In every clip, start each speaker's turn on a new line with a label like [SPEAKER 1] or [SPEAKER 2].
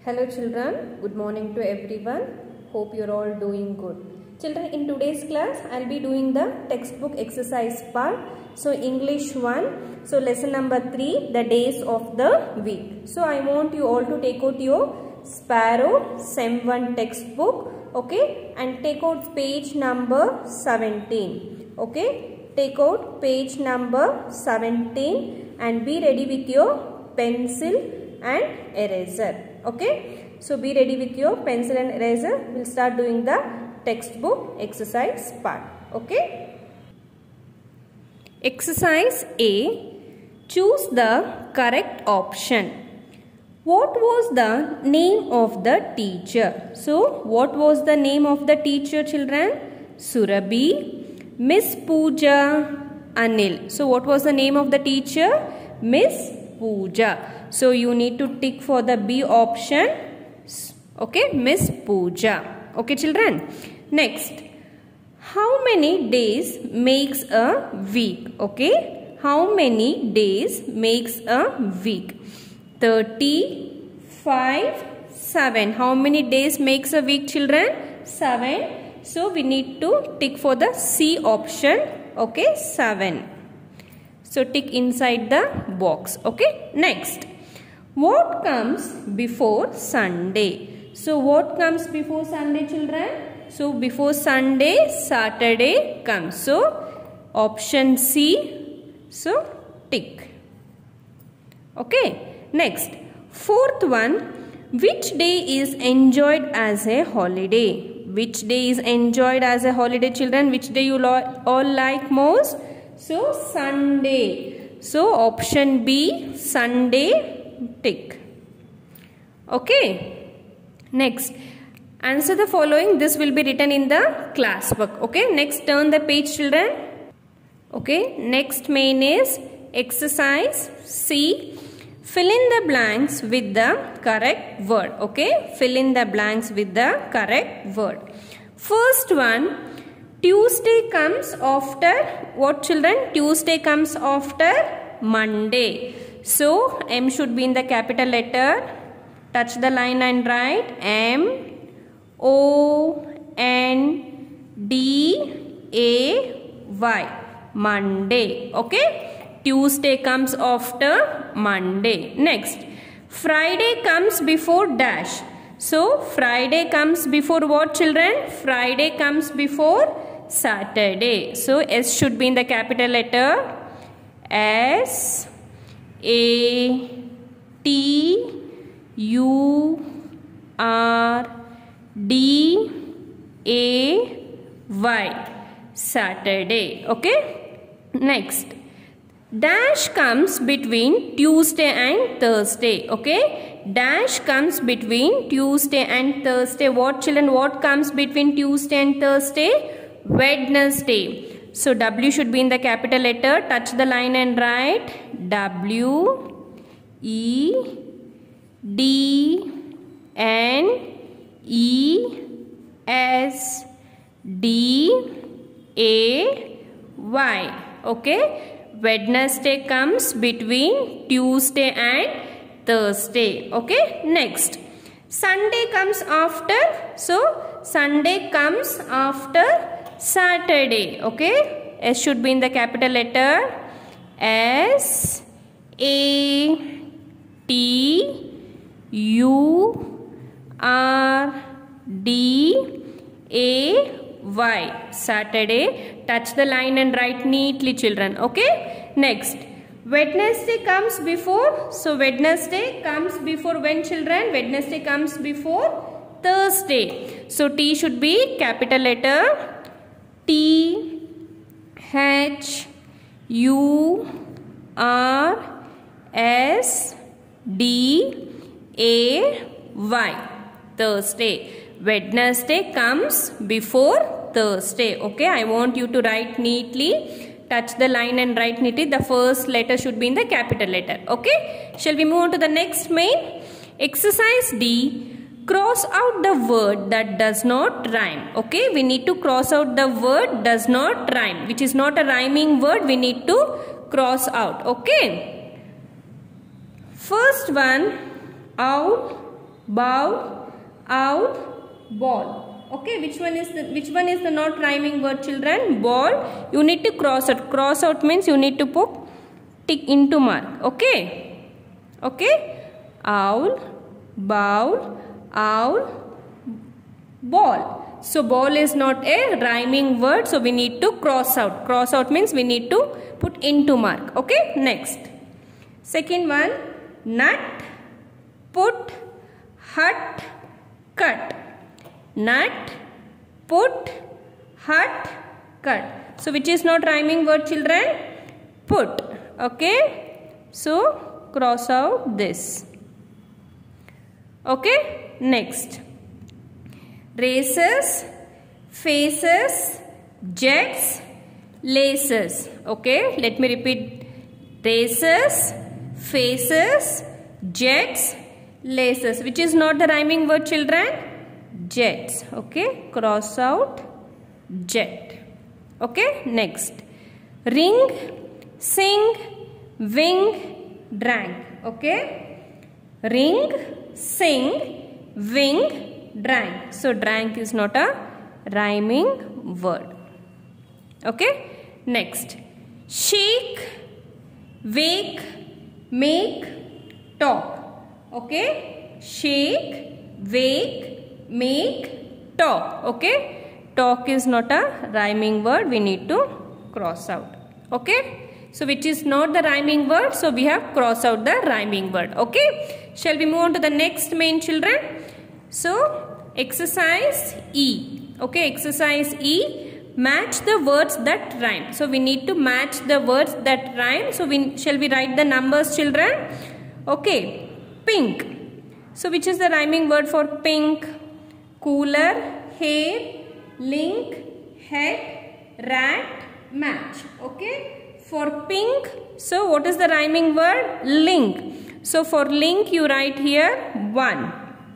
[SPEAKER 1] Hello children, good morning to everyone. Hope you are all doing good. Children, in today's class, I will be doing the textbook exercise part. So, English 1. So, lesson number 3, the days of the week. So, I want you all to take out your Sparrow Sem 1 textbook. Okay. And take out page number 17. Okay. Take out page number 17 and be ready with your pencil and eraser. Okay, so be ready with your pencil and eraser. We'll start doing the textbook exercise part. Okay. Exercise A. Choose the correct option. What was the name of the teacher? So, what was the name of the teacher, children? Surabhi, Miss Pooja, Anil. So, what was the name of the teacher? Miss Pooja. So, you need to tick for the B option. Okay, Miss Pooja. Okay, children. Next, how many days makes a week? Okay, how many days makes a week? 35, 7. How many days makes a week, children? 7. So, we need to tick for the C option. Okay, 7. So, tick inside the box. Okay, next. What comes before Sunday? So, what comes before Sunday, children? So, before Sunday, Saturday comes. So, option C. So, tick. Okay. Next, fourth one. Which day is enjoyed as a holiday? Which day is enjoyed as a holiday, children? Which day you all like most? So, Sunday. So, option B, Sunday. Tick. Okay. Next, answer the following. This will be written in the classwork. Okay. Next, turn the page, children. Okay. Next main is exercise C. Fill in the blanks with the correct word. Okay. Fill in the blanks with the correct word. First one, Tuesday comes after what, children? Tuesday comes after Monday. So, M should be in the capital letter. Touch the line and write M-O-N-D-A-Y. Monday. Okay. Tuesday comes after Monday. Next. Friday comes before dash. So, Friday comes before what, children? Friday comes before Saturday. So, S should be in the capital letter. S A T U R D A Y. Saturday. Okay. Next. Dash comes between Tuesday and Thursday. Okay. Dash comes between Tuesday and Thursday. What, children? What comes between Tuesday and Thursday? Wednesday. So, W should be in the capital letter. Touch the line and write W-E-D-N-E-S-D-A-Y. Okay. Wednesday comes between Tuesday and Thursday. Okay. Next. Sunday comes after. So, Sunday comes after Saturday. Okay. S should be in the capital letter. S A T U R D A Y. Saturday. Touch the line and write neatly, children. Okay. Next. Wednesday comes before. So, Wednesday comes before when, children? Wednesday comes before Thursday. So, T should be capital letter. T H U R S D A Y. Thursday. Wednesday comes before Thursday. Okay, I want you to write neatly. Touch the line and write neatly. The first letter should be in the capital letter. Okay. Shall we move on to the next main? Exercise D. Cross out the word that does not rhyme. Okay, we need to cross out the word does not rhyme, which is not a rhyming word. We need to cross out. Okay. First one, out bowl, owl, ball. Okay, which one is the not rhyming word, children? Ball. You need to cross out. Cross out means you need to put tick into mark. Okay. Okay. Owl, bowl, owl, ball. So ball is not a rhyming word. So we need to cross out. Cross out means we need to put into mark. Okay. Next. Second one. Nut, put, hut, cut. Nut, put, hut, cut. So which is not rhyming word, children? Put. Okay. So cross out this. Okay. Next. Races, faces, jets, laces. Okay. Let me repeat. Races, faces, jets, laces. Which is not the rhyming word, children? Jets. Okay. Cross out jet. Okay. Next. Ring, sing, wing, drank. Okay. Ring, sing, wing, drank. So drank is not a rhyming word. Okay. Next. Shake, wake, make, talk. Okay. Shake, wake, make, talk. Okay. Talk is not a rhyming word. We need to cross out. Okay. So which is not the rhyming word. So we have crossed out the rhyming word. Okay. Shall we move on to the next main, children? So exercise E. Okay. Exercise E. Match the words that rhyme. So we need to match the words that rhyme. So shall we write the numbers, children? Okay. Pink. So which is the rhyming word for pink? Cooler, hair, link, head, rat, match. Okay. For pink, so what is the rhyming word? Link. So for link you write here 1.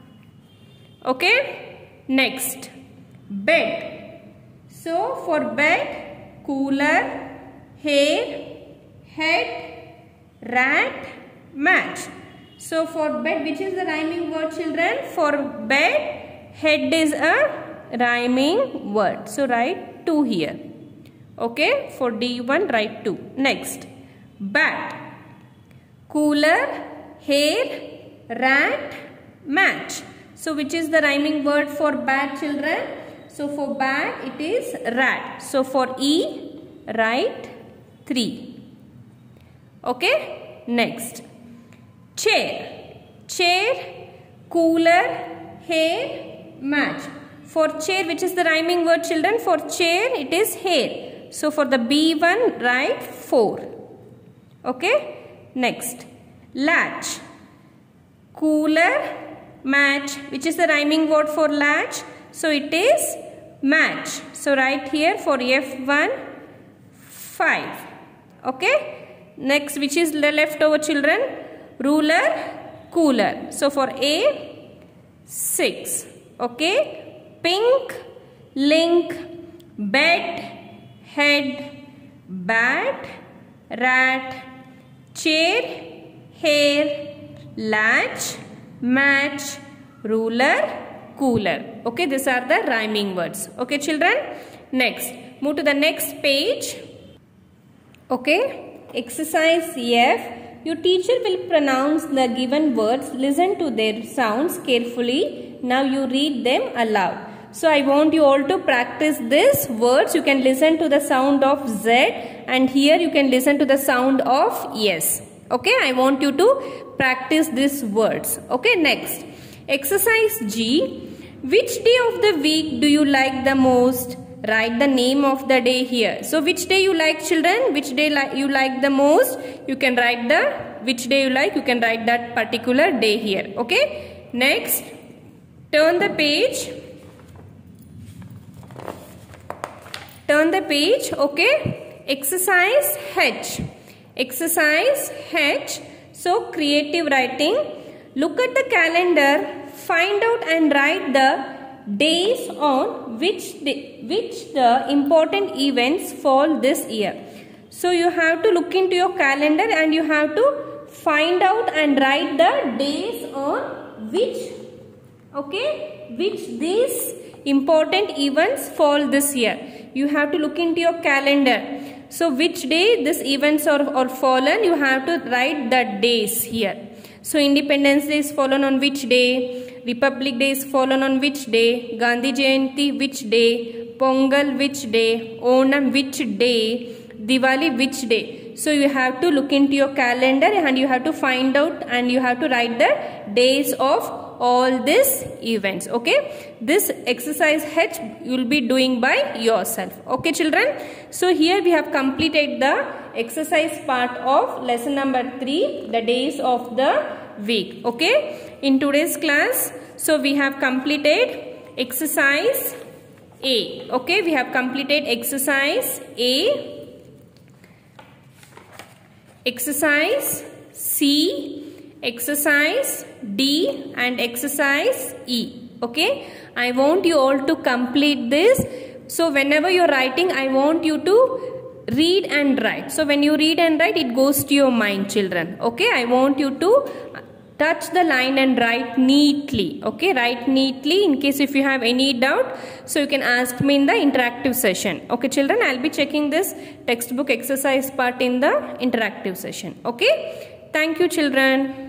[SPEAKER 1] Okay. Next. Bed. So for bed, cooler, hair, head, rat, match. So for bed, which is the rhyming word, children? For bed, head is a rhyming word. So write 2 here. Okay. For D1, write 2. Next. Bat. Cooler, hair, rat, match. So which is the rhyming word for bat, children? So for bat it is rat. So for E, write 3. Okay. Next. Chair. Chair, cooler, hair, match. For chair, which is the rhyming word, children? For chair it is hair. So for the B1, write 4. Okay. Next. Latch. Cooler, match. Which is the rhyming word for latch? So it is match. So write here for F1, 5. Okay. Next, which is the leftover, children? Ruler, cooler. So for A, 6. Okay. Pink, link, bed, head, bat, rat, chair, hair, latch, match, ruler, cooler. Okay, these are the rhyming words. Okay, children. Next, move to the next page. Okay, exercise F. Your teacher will pronounce the given words. Listen to their sounds carefully. Now you read them aloud. So I want you all to practice these words. You can listen to the sound of Z, and here you can listen to the sound of S. Okay, I want you to practice these words. Okay, next. Exercise G. Which day of the week do you like the most? Write the name of the day here. So which day you like, children? Which day you like the most? You can write the which day you like. You can write that particular day here. Okay. Next. Turn the page. Turn the page. Okay. Exercise H. Exercise H. So creative writing. Look at the calendar. Find out and write the days on which the important events fall this year. So you have to look into your calendar and you have to find out and write the days on which Okay, which these important events fall this year? You have to look into your calendar. So which day these events are fallen, you have to write the days here. So Independence Day is fallen on which day? Republic Day is fallen on which day? Gandhi Jayanti which day? Pongal which day? Onam which day? Diwali which day? So you have to look into your calendar and you have to find out and you have to write the days of all these events. Okay, this exercise H you will be doing by yourself. Okay children, so here we have completed the exercise part of lesson number 3, the days of the week. Okay, in today's class, so we have completed exercise A. Okay, we have completed exercise A, exercise C, exercise D and exercise E. Okay, I want you all to complete this. So whenever you are writing, I want you to read and write. So when you read and write, it goes to your mind, children. Okay, I want you to touch the line and write neatly. Okay, write neatly in case if you have any doubt, so you can ask me in the interactive session. Okay children, I'll be checking this textbook exercise part in the interactive session. Okay, thank you children.